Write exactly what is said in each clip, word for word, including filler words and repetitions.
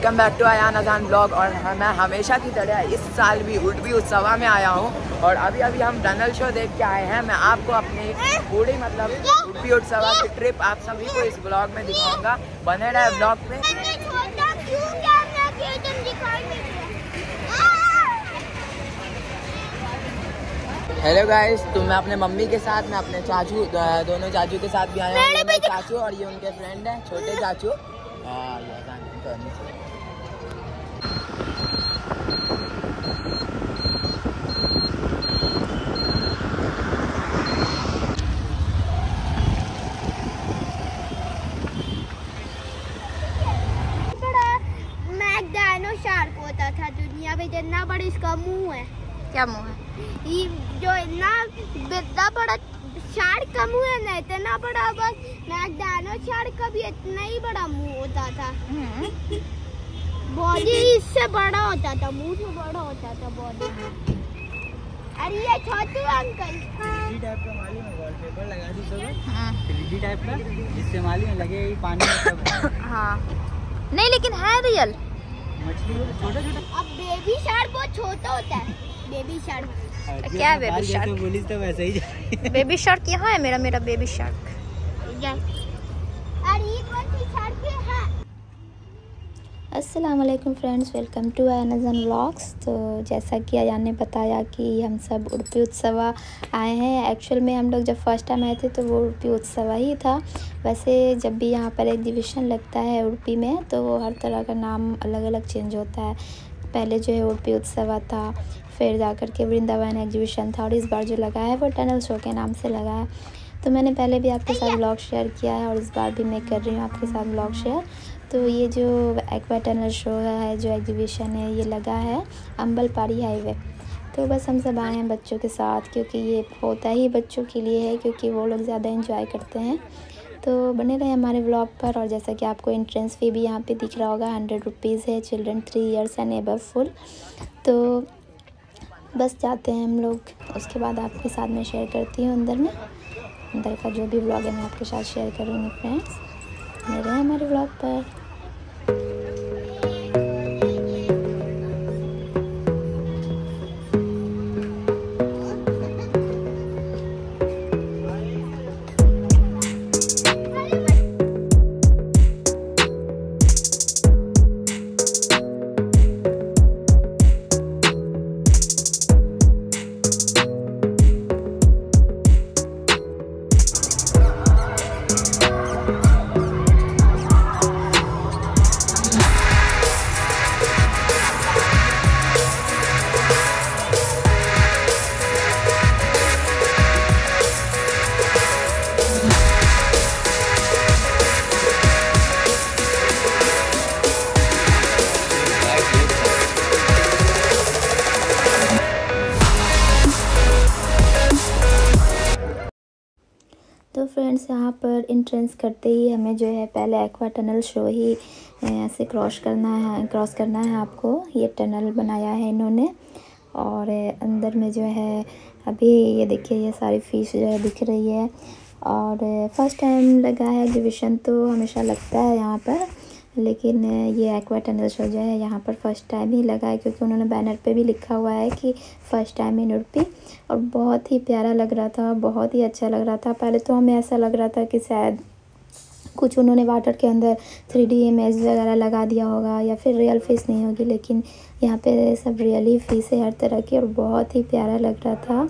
Welcome back to Ayaan अजान blog. और मैं हमेशा की तरह इस साल भी उर्दू उत्सव में आया हूँ और अभी अभी हम टनल शो देख के आए हैं। मैं आपको अपनी पूरी मतलब उर्दू उत्सव की ट्रिप आप सभी को इस ब्लॉग में दिखाऊंगा। बने रहे ब्लॉग पे। हेलो गाइस, तो मैं अपने मम्मी के साथ, मैं अपने चाचू, दोनों चाचू के साथ भी आया हूँ। मेरे चाचू और ये उनके फ्रेंड हैं, छोटे चाचू। मैकडायनो शार्क होता था दुनिया में, जितना बड़ा इसका मुंह है। क्या मुंह है? ये जो इतना इतना बड़ा शार्क का मुंह है ना, इतना बड़ा, बस मैकडायनो शार्क का भी इतना ही बड़ा मुंह होता था। बॉडी इससे बड़ा होता था, मुंह से बड़ा होता था बॉडी। अरे ये Chhotu uncle three D type का मालूम है, वॉलपेपर लगा दी सब थ्री डी टाइप का, जिससे मालूम लगे पानी में सब। हाँ नहीं, लेकिन है रियल मछली छोटा छोटा। अब बेबी शार्क बहुत छोटा होता है। बेबी शार्क क्या है? बेबी शार्क बोली तो वैसे ही। बेबी शार्क यहाँ है, मेरा मेरा बेबी शार्क। अस्सलाम वालेकुम फ्रेंड्स, वेलकम टू आयान अजान व्लॉग्स। तो जैसा कि आयान ने बताया कि हम सब उर्दू उत्सव आए हैं। एक्चुअल में हम लोग जब फर्स्ट टाइम आए थे तो वो उर्दू उत्सव ही था। वैसे जब भी यहाँ पर एग्जीबिशन लगता है उर्दू में तो वो हर तरह का नाम अलग अलग चेंज होता है। पहले जो है उर्दू उत्सव था, फिर जा कर के वृंदावन एग्जीबिशन था, और इस बार जो लगा है वो टनल शो के नाम से लगा है। तो मैंने पहले भी आपके साथ ब्लॉग शेयर किया है और इस बार भी मैं कर रही हूँ आपके साथ ब्लॉग शेयर। तो ये जो एक्वा टनल शो है, जो एग्जीबिशन है, ये लगा है अम्बलपाड़ी हाईवे। तो बस हम सब आए हैं बच्चों के साथ, क्योंकि ये होता ही बच्चों के लिए है, क्योंकि वो लोग ज़्यादा एंजॉय करते हैं। तो बने रहे हमारे व्लॉग पर। और जैसा कि आपको एंट्रेंस फी भी यहाँ पे दिख रहा होगा, हंड्रेड रुपीज़ है, children three years and above full. तो बस जाते हैं हम लोग, उसके बाद आपके साथ में शेयर करती हूँ अंदर में अंदर का जो भी व्लॉग है मैं आपके साथ शेयर करूँगी फ्रेंड्स। मेरे हमारे व्लॉग पर। तो फ्रेंड्स, यहाँ पर एंट्रेंस करते ही हमें जो है पहले एक्वा टनल शो ही ऐसे क्रॉस करना है क्रॉस करना है आपको। ये टनल बनाया है इन्होंने, और अंदर में जो है अभी ये देखिए ये सारी फिश जो है दिख रही है। और फर्स्ट टाइम लगा है एग्जीबिशन, तो हमेशा लगता है यहाँ पर, लेकिन ये एक्वा टनल शो जो है यहाँ पर फर्स्ट टाइम ही लगा है, क्योंकि उन्होंने बैनर पे भी लिखा हुआ है कि फ़र्स्ट टाइम इन उर्पी। और बहुत ही प्यारा लग रहा था, बहुत ही अच्छा लग रहा था। पहले तो हमें ऐसा लग रहा था कि शायद कुछ उन्होंने वाटर के अंदर थ्री डी इमेज वगैरह लगा दिया होगा या फिर रियल फिश नहीं होगी, लेकिन यहाँ पे सब रियली फिश है हर तरह की, और बहुत ही प्यारा लग रहा था।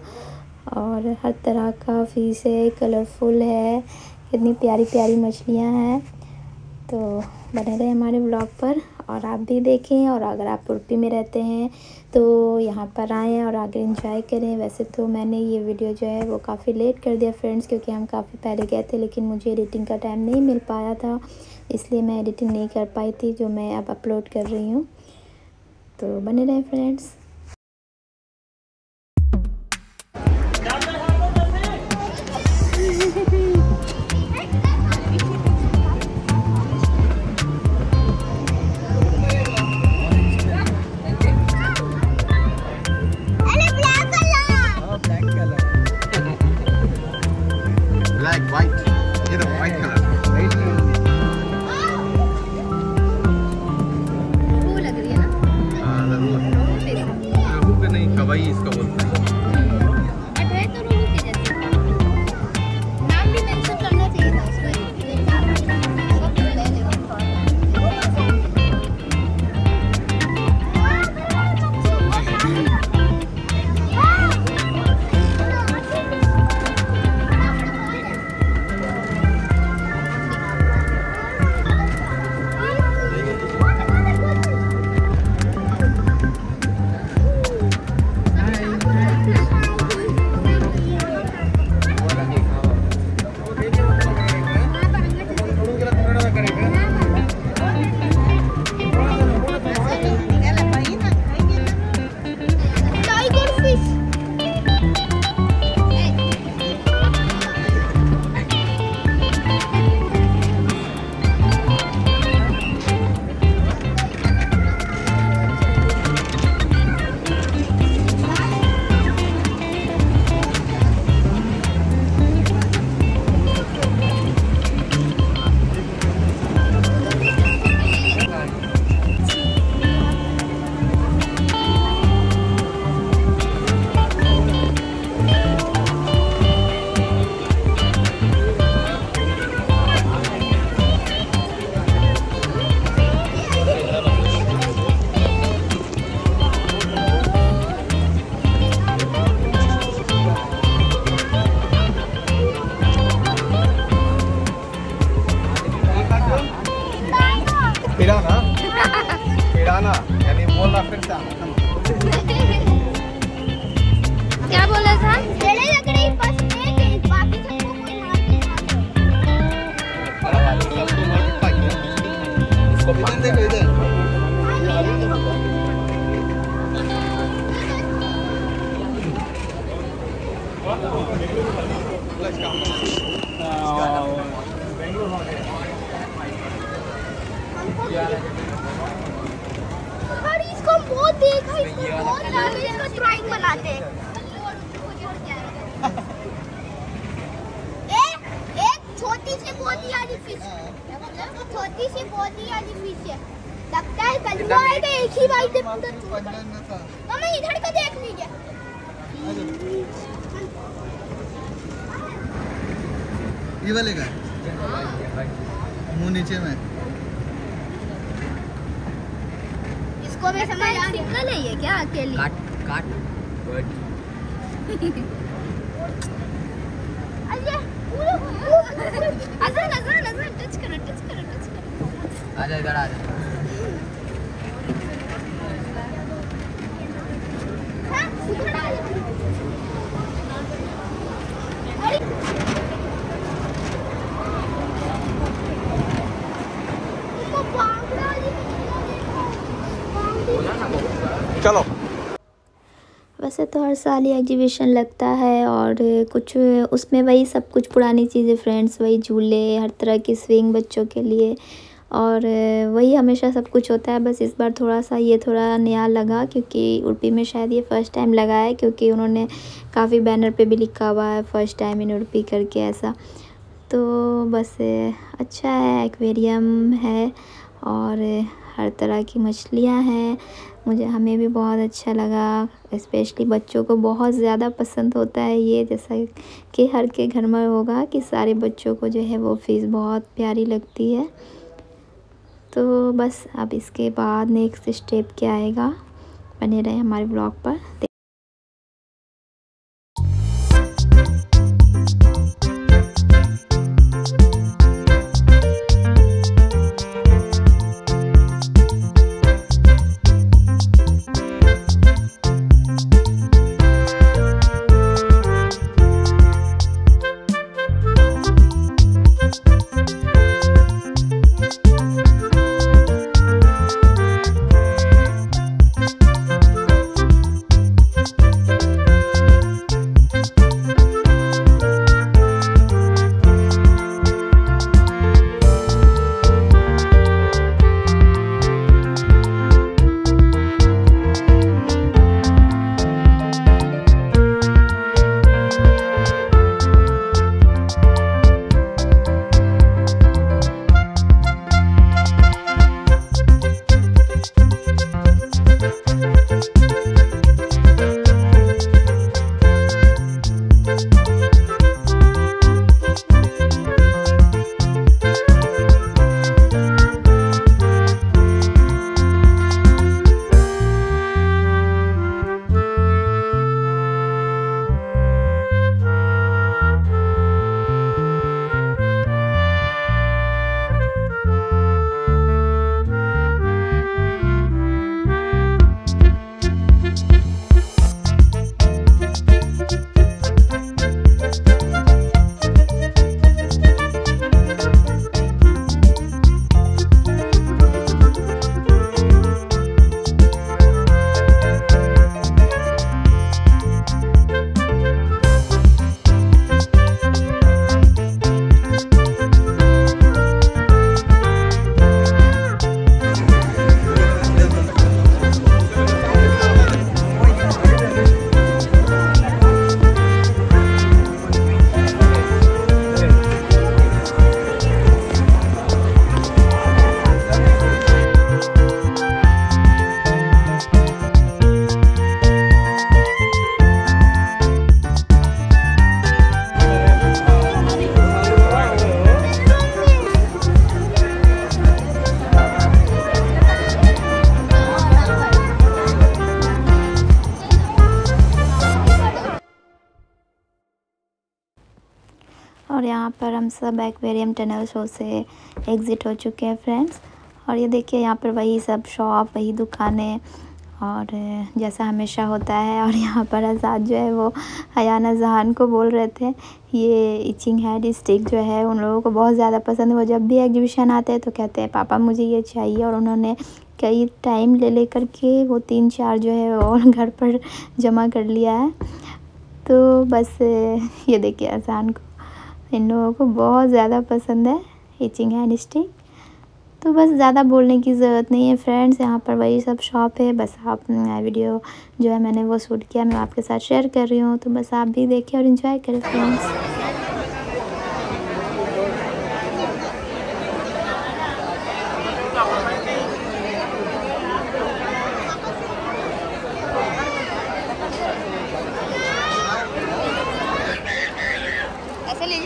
और हर तरह का फिश है, कलरफुल है, कितनी प्यारी प्यारी मछलियाँ हैं। तो बने रहे हमारे ब्लॉग पर और आप भी देखें। और अगर आप उर्पी में रहते हैं तो यहाँ पर आएँ और आगे एंजॉय करें। वैसे तो मैंने ये वीडियो जो है वो काफ़ी लेट कर दिया फ्रेंड्स, क्योंकि हम काफ़ी पहले गए थे, लेकिन मुझे एडिटिंग का टाइम नहीं मिल पाया था, इसलिए मैं एडिटिंग नहीं कर पाई थी, जो मैं अब अपलोड कर रही हूँ। तो बने रहें फ्रेंड्स। क्या बोला था? इसको बहुत देखा, इसको बहुत ज्यादा इसका ड्राइंग बनाते हैं। एक एक छोटी सी बोती वाली फिश, छोटी सी बोती वाली फिश है, लगता है कलुआ है कि एक ही बाइट है पूरा छोटा। मम्मी इधर का देख लीजिए, ये वाले का मुंह नीचे में। इसको भी समझ आ सिंगल है ये क्या अकेली? काट काट अरे अजन अजन अजन टच करो टच करो टच करो। आजा इधर आजा। हां उधर आ जा। अरे इसको बांगड़ा जी चलो। वैसे तो हर साल ही एग्जीबिशन लगता है और कुछ उसमें वही सब कुछ पुरानी चीज़ें फ्रेंड्स, वही झूले, हर तरह की स्विंग बच्चों के लिए, और वही हमेशा सब कुछ होता है। बस इस बार थोड़ा सा ये थोड़ा नया लगा क्योंकि उडुपी में शायद ये फ़र्स्ट टाइम लगा है, क्योंकि उन्होंने काफ़ी बैनर पे भी लिखा हुआ है फर्स्ट टाइम इन उडुपी करके ऐसा। तो बस अच्छा है, एक्वेरियम है और हर तरह की मछलियाँ हैं। मुझे हमें भी बहुत अच्छा लगा, स्पेशली बच्चों को बहुत ज़्यादा पसंद होता है ये, जैसा कि हर के घर में होगा कि सारे बच्चों को जो है वो फिश बहुत प्यारी लगती है। तो बस अब इसके बाद नेक्स्ट स्टेप क्या आएगा, बने रहे हमारे ब्लॉग पर। और यहाँ पर हम सब एक्वेरियम टनल शो से एग्ज़िट हो चुके हैं फ्रेंड्स। और ये देखिए यहाँ पर वही सब शॉप, वही दुकानें, और जैसा हमेशा होता है। और यहाँ पर आज़ाद जो है वो हयाना जहान को बोल रहे थे ये इचिंग हेड स्टिक जो है उन लोगों को बहुत ज़्यादा पसंद है। वो जब भी एग्जीबिशन आते हैं तो कहते हैं पापा मुझे ये चाहिए, और उन्होंने कई टाइम ले ले कर के वो तीन चार जो है और घर पर जमा कर लिया है। तो बस ये देखिए अजान को, इन लोगों को बहुत ज़्यादा पसंद है इचिंग हैंड स्टिक। तो बस ज़्यादा बोलने की ज़रूरत नहीं है फ्रेंड्स, यहाँ पर वही सब शॉप है। बस आप वीडियो जो है मैंने वो शूट किया, मैं आपके साथ शेयर कर रही हूँ। तो बस आप भी देखिए और इन्जॉय करें फ्रेंड्स। ऐसे लीजिए।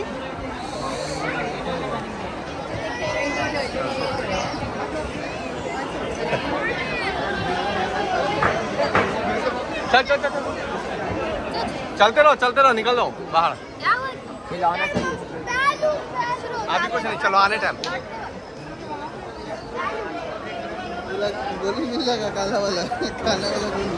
चल चल चल चल चलते रहो चलते रहो, निकल जाओ बाहर। खिलौना चाहिए। अभी कुछ नहीं, चलो आने टाइम गोली मिल जाएगा। काला वाला काला वाला गोली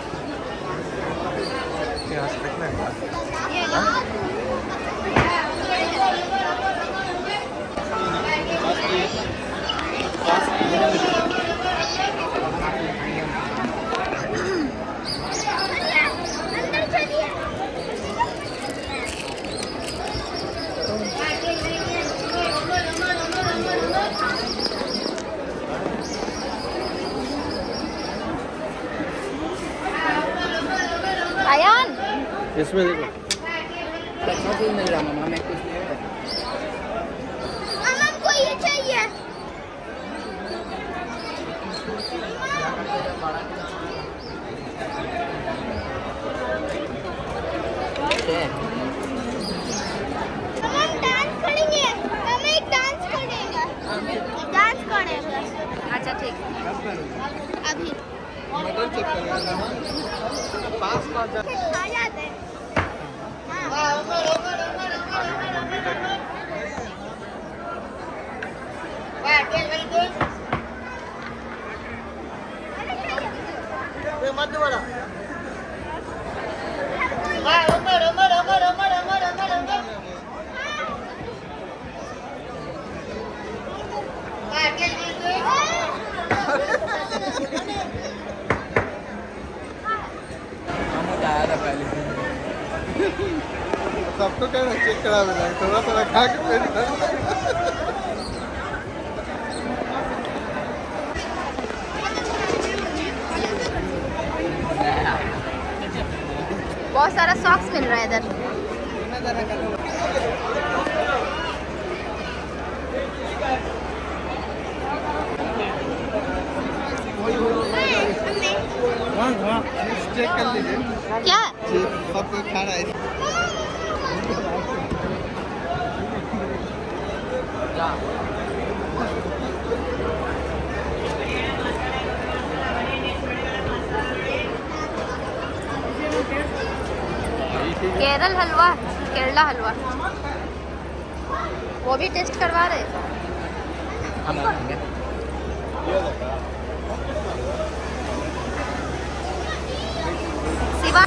आयान इसमें देखो अच्छा चीज मिल रहा मामा, मैं कुछ नहीं। अमन को ये चाहिए। हम डांस करेंगे, हम एक डांस करेंगे, डांस करेंगे। अच्छा ठीक है, अभी मटन चेक करेगा पास पास जा आ जाते हैं। मत वाला सबको कहना चेक करा देना, थोड़ा थोड़ा खा के फिर बहुत सारा सॉक्स मिल रहा है इधर। चेक कर लीजिए क्या सबको खा रहा है। केरल हलवा, केरला हलवा, वो भी टेस्ट करवा रहे। हम खाएंगे। शिवा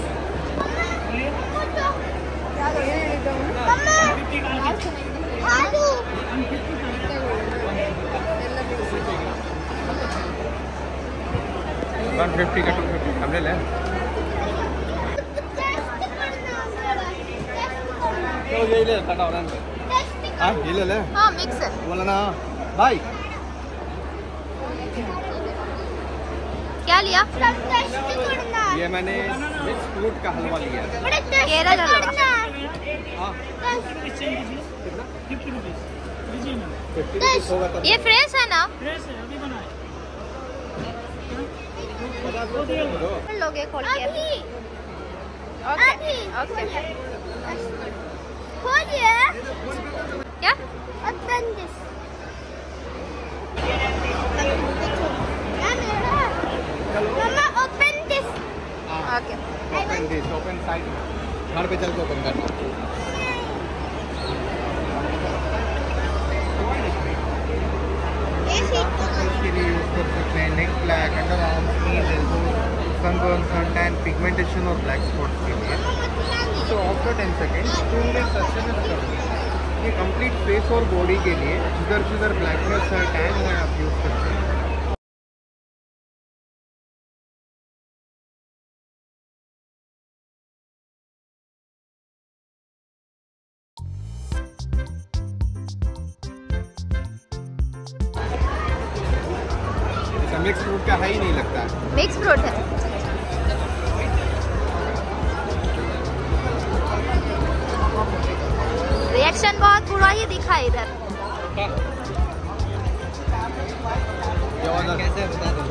वन फिफ्टी का टू फिफ्टी हम ले लें। तो ये ले काटा और हाँ ये ले ले। हाँ मिक्सर बोला ना भाई क्या लिया? ये मैंने मिक्स फ्रूट का हलवा लिया है। केरल हलवा। हाँ ये फ्रेश है ना? लोगे खोल के ओके ओके खोलिए। क्या? Open this. मम्मा open this. Okay open this, open side घर पे चल के ओपन करना। हैं neck black, under arms, knees, elbow, sunburn, sun tan, pigmentation और ब्लैक स्पॉट्स के लिए। तो after ten seconds two minutes sustain करेंगे। ये कंप्लीट फेस और बॉडी के लिए जिधर जिधर ब्लैकनेस है, टैन है, आप यूज़ करते हैं। मिक्स फ्रूट का है ही नहीं लगता है। मिक्स फ्रूट है। रिएक्शन बहुत बुरा ही दिखा इधर। कैसे बता दो।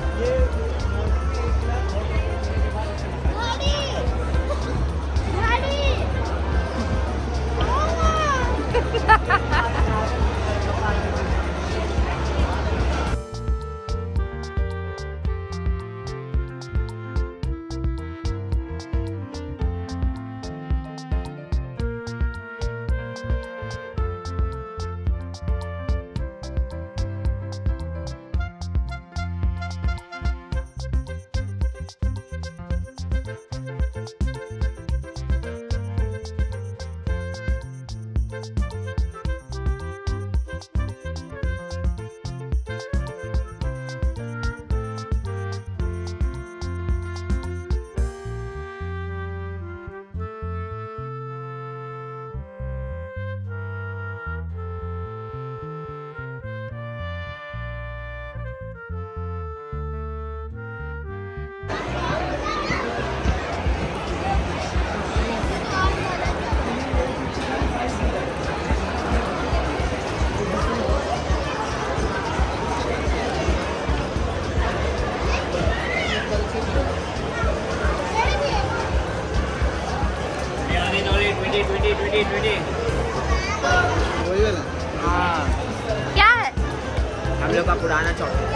हाँ, क्या है? हम लोग का पुराना चॉकलेट।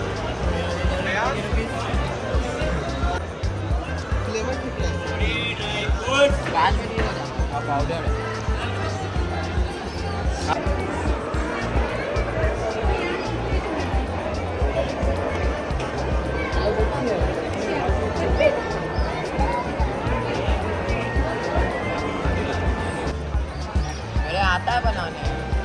बाद में नहीं होगा, पाउडर है। मेरे आता है बनाने।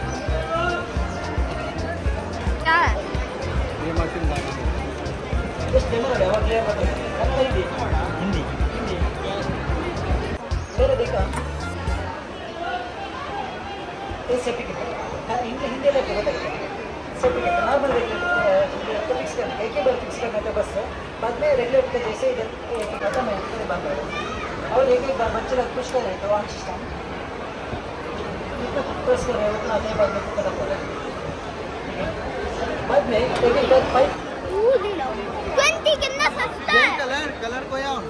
क्या है? ये मशीन बनाना हिंदी ಬೇರೆ ಬೇಕಾ ये सर्टिफिकेट हाँ हिंदी हिंदी लेके बताइए सर्टिफिकेट नॉर्मल रेगुलेटर को फिक्स करना एक ही बार फिक्स करना था बस बाद में रेगुलेटर का जैसे इधर खत्म है फिर बंद हो और एक एक बार बच्चे लोग पुश कर रहे तो ऑन सिस्टम जितना प्रेस कर रहे हैं उतना आते बाद में खत्म हो रहा है बाद में एक एक बार फाइव ट्वेंटी कितना सस्ता है। कलर कलर को यार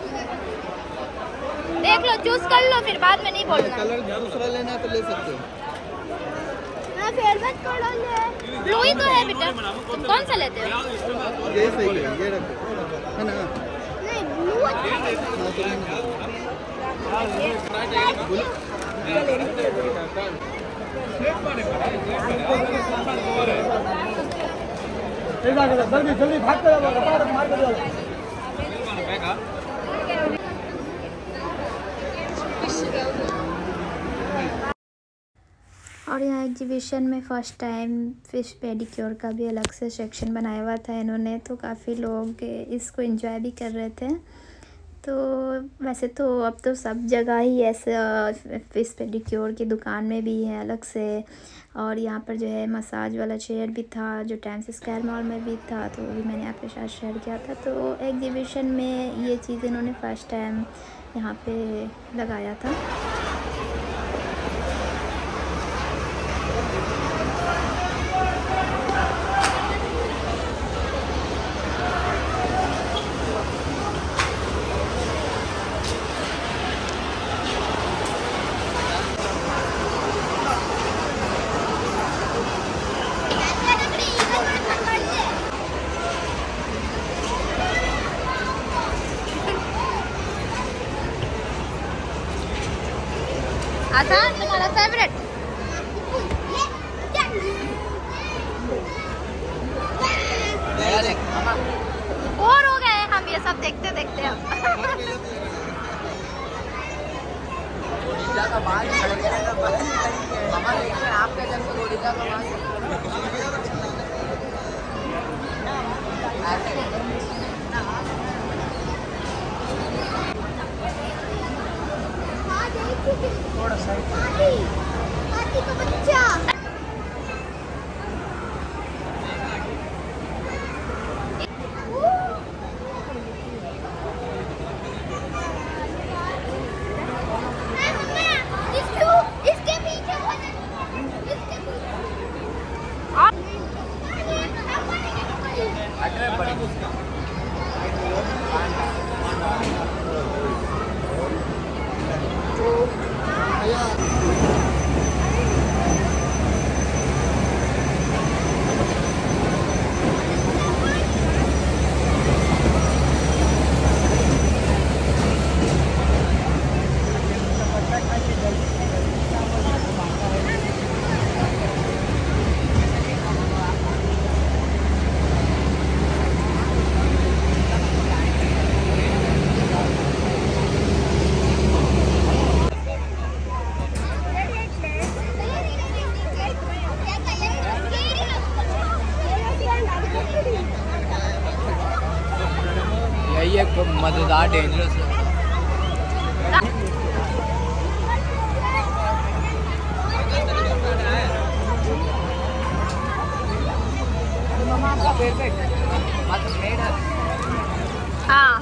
देख लो, चूज कर लो, फिर बाद में नहीं बोलना। कलर दूसरा लेना है तो ले सकते हो। मैं फेवरेट कलर ले। ब्लू ही तो है बेटा, तुम कौन सा लेते हो? ये सही है, ये रखो है ना। नहीं ब्लू अच्छा है। जल्दी जल्दी भाग कर मार कर और यहाँ एग्जीबिशन में फ़र्स्ट टाइम फिश पेडिक्योर का भी अलग से सेक्शन बनाया हुआ था इन्होंने, तो काफ़ी लोग इसको एंजॉय भी कर रहे थे। तो वैसे तो अब तो सब जगह ही ऐसे फिश पेडिक्योर की दुकान में भी है अलग से, और यहाँ पर जो है मसाज वाला चेयर भी था जो टाइम्स स्क्वायर मॉल में भी था, तो वो भी मैंने आपके साथ शेयर किया था। तो एग्जीबिशन में ये चीज़ इन्होंने फ़र्स्ट टाइम यहाँ पे लगाया था। आता तुम्हारा फेवरेट? ये सब देखते देखते अब। गोरिल्ला का बाल मामा देखते हैं आपके जन को गोरिल्ला का बाल थोड़ा साइड हाथी का बच्चा। इसके पीछे अठारह बड़ी यही एक मजेदार डेंजरस आपका फेवरेट मतलब मेड है। हाँ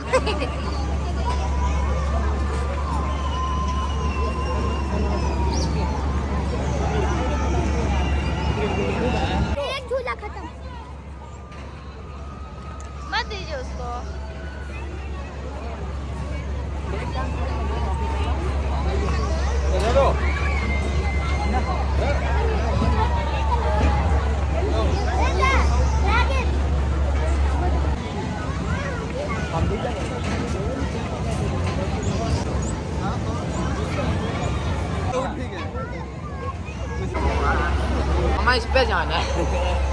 एक झूला खत्म। मत दीजिए उसको। चलो मामा इस पे जाना है।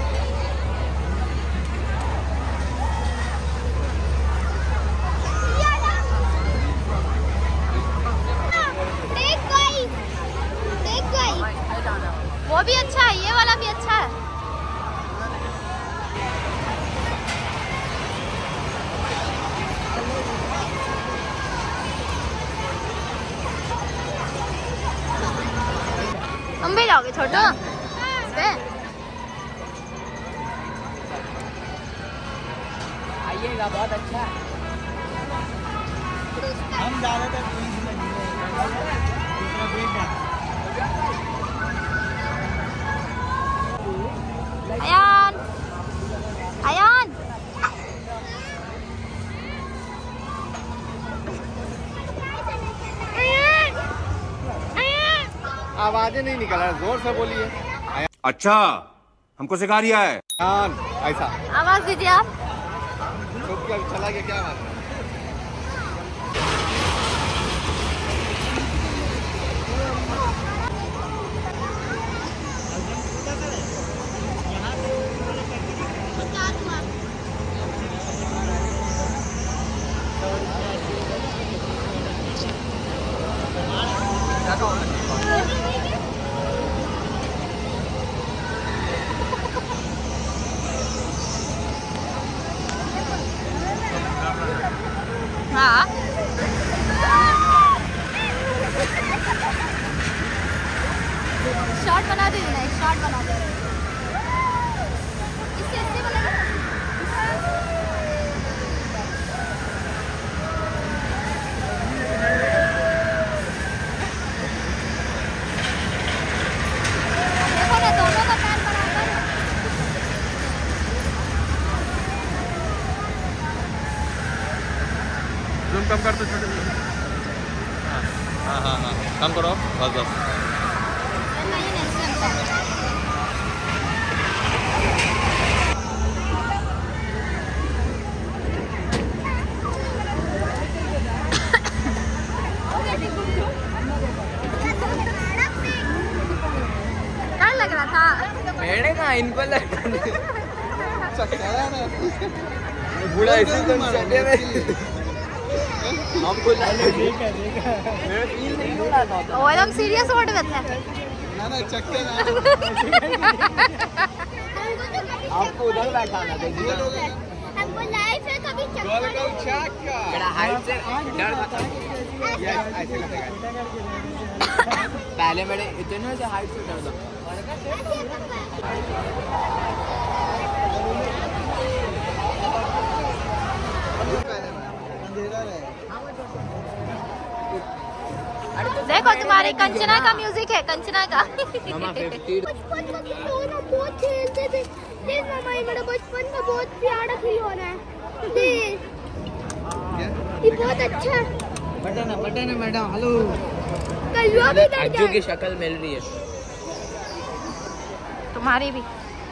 देख गई, देख गई। वो भी अच्छा है, ये वाला भी अच्छा है। तुम भी जाओगे छोटू इस पे? आइएगा, बहुत अच्छा है। हम ज़्यादातर ट्विंस में दूसरा ब्रेक डांस। अयान, अयान, आवाजें नहीं निकल रहा, जोर से बोलिए। अच्छा, हमको सिखा रिया है। ऐसा आवाज दीजिए आप। तो क्या चला गया क्या बात है? हाँ शॉर्ट बना दे ना, एक शॉर्ट बना दे। इससे ऐसे बनेगा। देखो ना दोनों का पैर बराबर है। जूम कम कर तो छोटे। हाँ हाँ हाँ कम करो बस बस। नहीं नहीं इससे अच्छा। डर लग रहा था। मेरे ना इनको लग बूढ़ा इसी तो चले में हमको देखा देखा मेरा फील नहीं हो रहा था। ओ एकदम सीरियस मोड में थे। ना ना चक्के ना आपको उधर बैठाना देखिए। हमको लाइफ है कभी गोल गोल चक्का मेरा हाइट से डर था। ये ऐसे लगेगा पहले मेरे इतने से हाइट से डर था। देखो तुम्हारे कंचना का म्यूजिक है, कंचना का। मामा फिफ्टी बचपन में खिलौना बहुत खेलते थे। देख मामा ये मेरा बचपन का बहुत प्यारा खिलौना है। देख ये बहुत अच्छा है। बटन है बटन है मैडम। हेलो कलवा भी डर अज्जू की गया। शक्ल मिल रही है। तुम्हारी भी।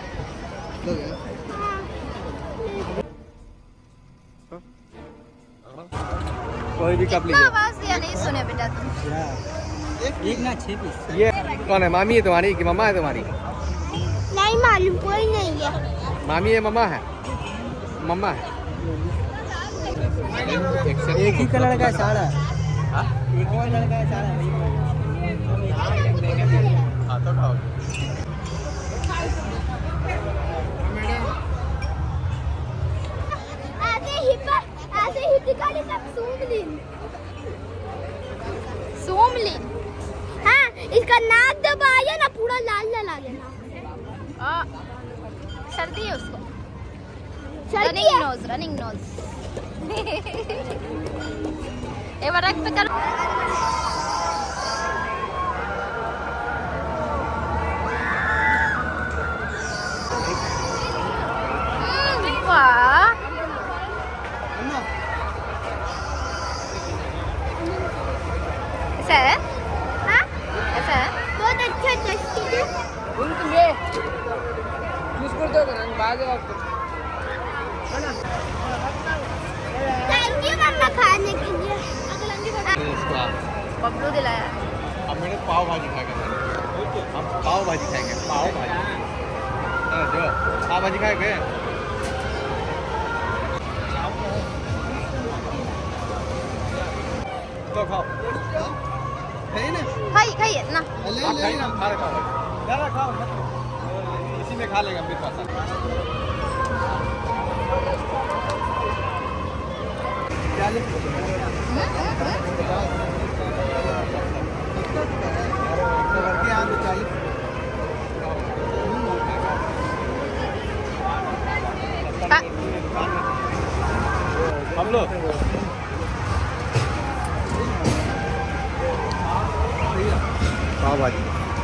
कोई भी कप इतना आवाज दिया नहीं सुने बेटा तुम। एक ना छह पीस। ये कौन है? मामी है तुम्हारी कि मम्मा है तुम्हारी? नहीं मालूम, कोई नहीं है। मामी है मम्मा है? मम्मा है। एक ही कलर का साड़ा। एक ही कलर का साड़ा। हाँ तो खाओ। ऐसे ही पर ऐसे ही दिखाने तक सूंघ ली। सोमलिन। हाँ इसका नाक दबाया ना पूरा लाल लाल आ गया। आ, सर्दी है उसको। सर्दी रनिंग है। Nose, running nose. एक बार रख पे करो। हम्म, वाह। ऐसा है? हाँ ऐसा है? बहुत अच्छा टेस्टी है। उनको ये मुस्कुर दो रंग बाज वक्त। थैंक यू मम्मा खाने के लिए। बबलू दिलाया। अब मैंने पाव भाजी खाएगा। हम पाव भाजी खाएंगे। पाव भाजी हाँ, जो पाव भाजी खाएंगे। तो खाओ है ना खाई खाइए ना। ले आप ले खाइए ना, खा रहे पाव भाजी। ज़्यादा खाओ मत। इसी में खा लेगा अमृत पासा। खा। हम लोग पाव भाजी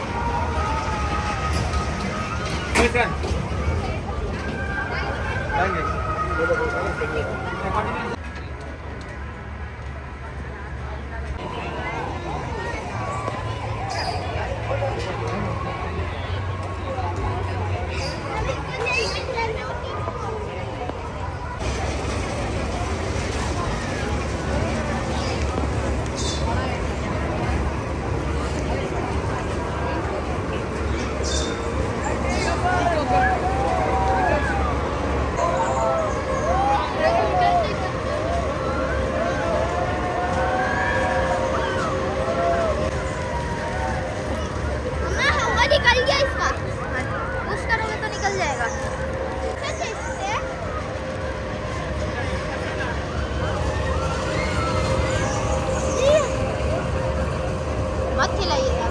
निकल गया इसका। पुश करोगे तो निकल जाएगा। मत खिलाइएगा।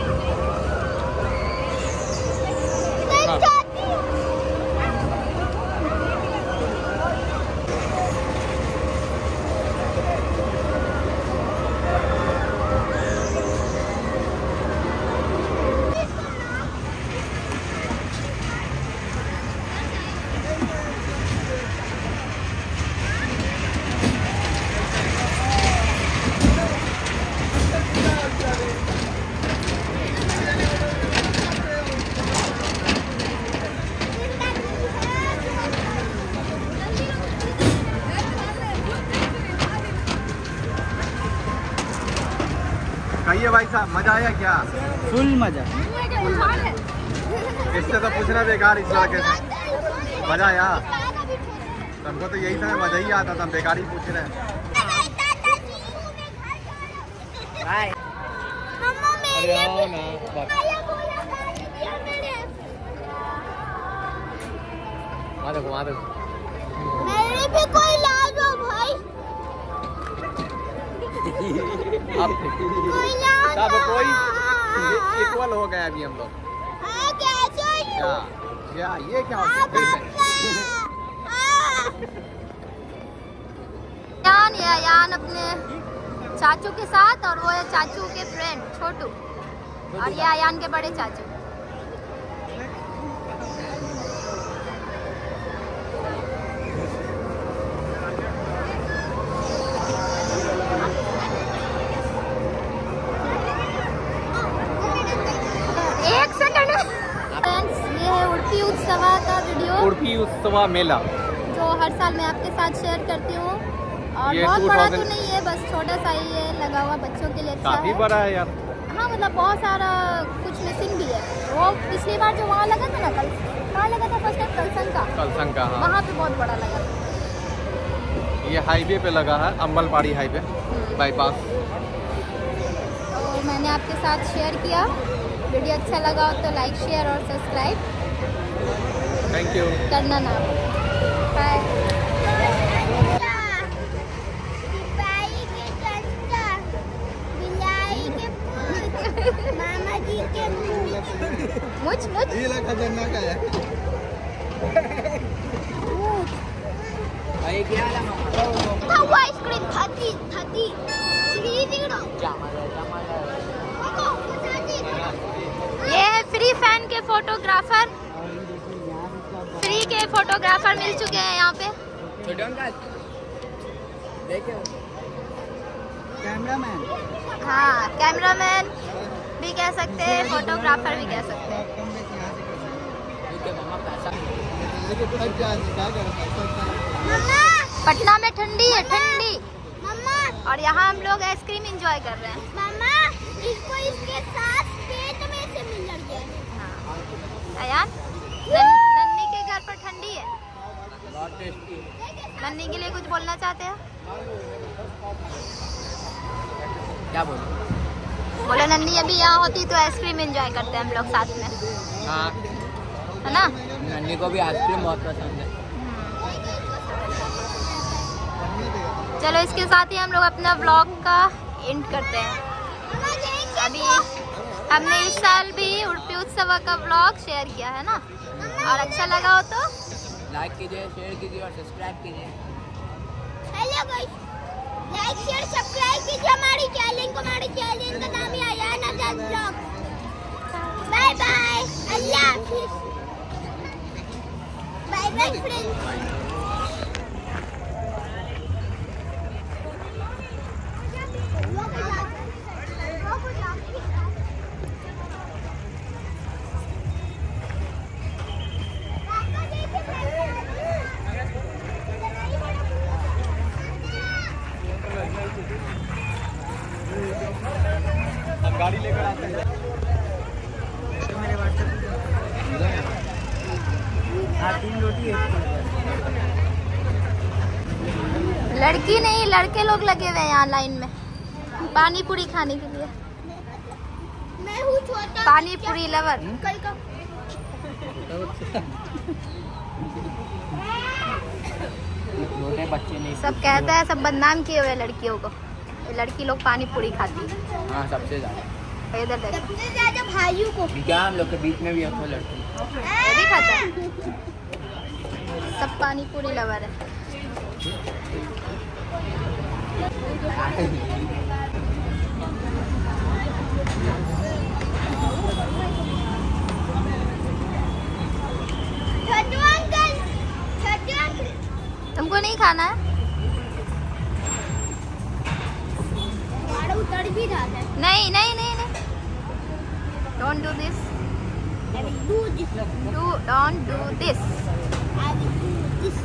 कहिए भाई साहब, मजा आया क्या? फुल मजा। इससे तो पूछना बेकार इस लड़के से। मजा आया? हमको तो यही समय मजा ही आता था, बेकार ही पूछ रहे हैं। अरे आओ ना वहाँ देखो वहाँ देखो मेरे भी कोई ला दो भाई। अब कोई ला सब दो। कोई इक्वल हो गए अभी हम लोग। हाँ, कैसे हो? क्या क्या ये क्या हो गया फिर से? यान या यान अपने चाचू के साथ, और वो है चाचू के फ्रेंड छोटू, और ये यान के बड़े चाचू। एक सेकंड फ्रेंड्स, ये है उड़पी उत्सव का वीडियो उड़पी उत्सव मेला जो हर साल मैं आपके साथ शेयर करती हूँ, और ये बहुत बड़ा तो दो हज़ार नहीं है, बस छोटा सा ही है, लगा हुआ बच्चों के लिए अच्छा काफी है। बड़ा है यार। हाँ मतलब बहुत सारा कुछ मिसिंग भी है। वो पिछली बार जो वहाँ लगा था ना, कल कहाँ लगा था फर्स्ट टाइम, कलसंग का, कलसंग का हाँ। वहाँ पे बहुत बड़ा लगा था। ये हाईवे पे लगा है, अम्बलपाड़ी हाईवे बाईपास। तो मैंने आपके साथ शेयर किया। वीडियो अच्छा लगा हो तो लाइक शेयर और सब्सक्राइब थैंक यू। करना ना। बाय। मामा जी के मुझ मुझ ये लगा खतरनाक है। वो आइसक्रीम खाती खाती ये है फ्री फैन के फोटोग्राफर। फ्री के फोटोग्राफर मिल चुके हैं यहाँ पे। कैमरामैन। हाँ, कैमरामैन भी कह सकते हैं, फोटोग्राफर भी कह सकते हैं। पटना में ठंडी है, ठंडी। मम्मा और यहाँ हम लोग आइसक्रीम एंजॉय कर रहे हैं। मम्मा इसको इसके साथ पेट में से मिल गया। अयान, नन- नन्नी के घर पर ठंडी है। नन्नी के लिए कुछ बोलना चाहते हैं? क्या बोलूं? बोले नन्नी अभी यहाँ होती तो आइसक्रीम एंजॉय करते हैं हम लोग साथ में, हाँ, है ना? नन्नी को भी आइसक्रीम बहुत पसंद है। चलो इसके साथ ही हम लोग अपना व्लॉग का एंड करते हैं। अभी हमने इस साल भी उड़पी उत्सव का व्लॉग शेयर किया है ना, और अच्छा लगा हो तो लाइक कीजिए, शेयर कीजिए और सब्सक्राइब कीजिए। Hello guys, like share subscribe कीजिए हमारी चैनल को। हमारे चैनल का नाम है Ayan Azad vlog. Bye bye, अल्लाह हाफिज, बाय बाय फ्रेंड्स। हम गाड़ी लेकर आते हैं। हाँ, तीन रोटी एक लड़की नहीं लड़के लोग लगे हुए हैं यहाँ लाइन में पानी पूरी खाने के लिए। मैं हूँ छोटा पानी पूरी लवर। कल का छोटे बच्चे नहीं। सब कहते हैं, सब बदनाम किए हुए लड़कियों को, ये लड़की लोग पानी पूरी खाती है। हाँ, सबसे ज्यादा। इधर देखो, सबसे ज्यादा भाइयों को क्या हम लोग के बीच में भी है कोई लड़की? ये भी खाता है। सब पानी पूरी लवर है। छोटू अंकल, छोटू अंकल, तुमको नहीं खाना है? गाड़ी उतर भी जाता है। नहीं नहीं नहीं नहीं, don't do this, I will do this. Do don't do this. I will do this.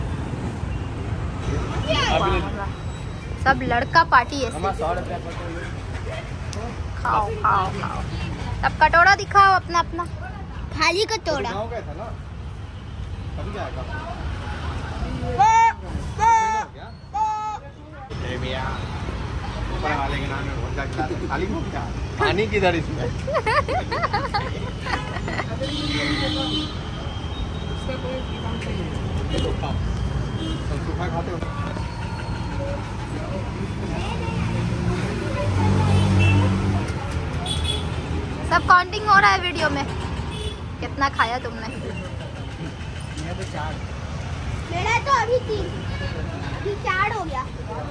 सब लड़का पार्टी है। हमारा सौ रुपया पड़ता है। खाओ खाओ खाओ। सब कटोरा दिखाओ अपना अपना। खाली कटोरा। गाँव गए थे ना, कभी क्या आएगा? ऊपर वाले के नाम में वोडका खिलाते हैं, खाली वोडका, पानी किधर इसमें? सूखा खाते हो? सब काउंटिंग हो रहा है वीडियो में, कितना खाया तुमने? मेरा तो अभी तीन, अभी चार हो गया।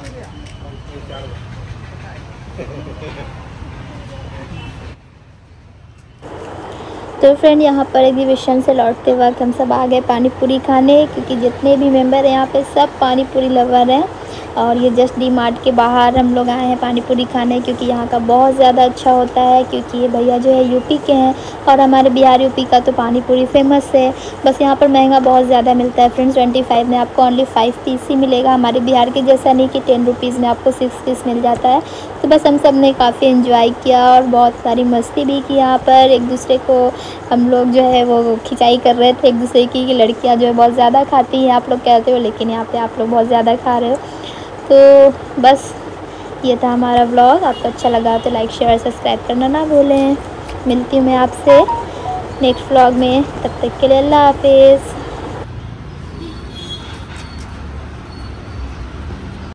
तो फ्रेंड यहाँ पर एग्जीबिशन से लौटते वक्त हम सब आ गए पानी पूरी खाने, क्योंकि जितने भी मेंबर हैं यहाँ पे सब पानी पूरी लवर हैं। और ये जस्ट डी मार्ट के बाहर हम लोग आए हैं पानी पूरी खाने, क्योंकि यहाँ का बहुत ज़्यादा अच्छा होता है। क्योंकि ये भैया जो है यूपी के हैं और हमारे बिहार यूपी का तो पानी पूरी फेमस है। बस यहाँ पर महंगा बहुत ज़्यादा मिलता है फ्रेंड्स, ट्वेंटी फाइव में आपको ओनली फाइव पीस ही मिलेगा। हमारे बिहार के जैसा नहीं कि टेन रुपीज़ में आपको सिक्स पीस मिल जाता है। तो बस हम सब ने काफ़ी इन्जॉय किया और बहुत सारी मस्ती भी की यहाँ पर। एक दूसरे को हम लोग जो है वो खिंचाई कर रहे थे एक दूसरे की, कि लड़कियाँ जो है बहुत ज़्यादा खाती हैं आप लोग कहते हो, लेकिन यहाँ पर आप लोग बहुत ज़्यादा खा रहे हो। तो बस ये था हमारा व्लॉग। आपको अच्छा लगा तो लाइक शेयर सब्सक्राइब करना ना भूलें। मिलती हूँ मैं आपसे नेक्स्ट व्लॉग में, तब तक के लिए अल्लाह हाफिज़।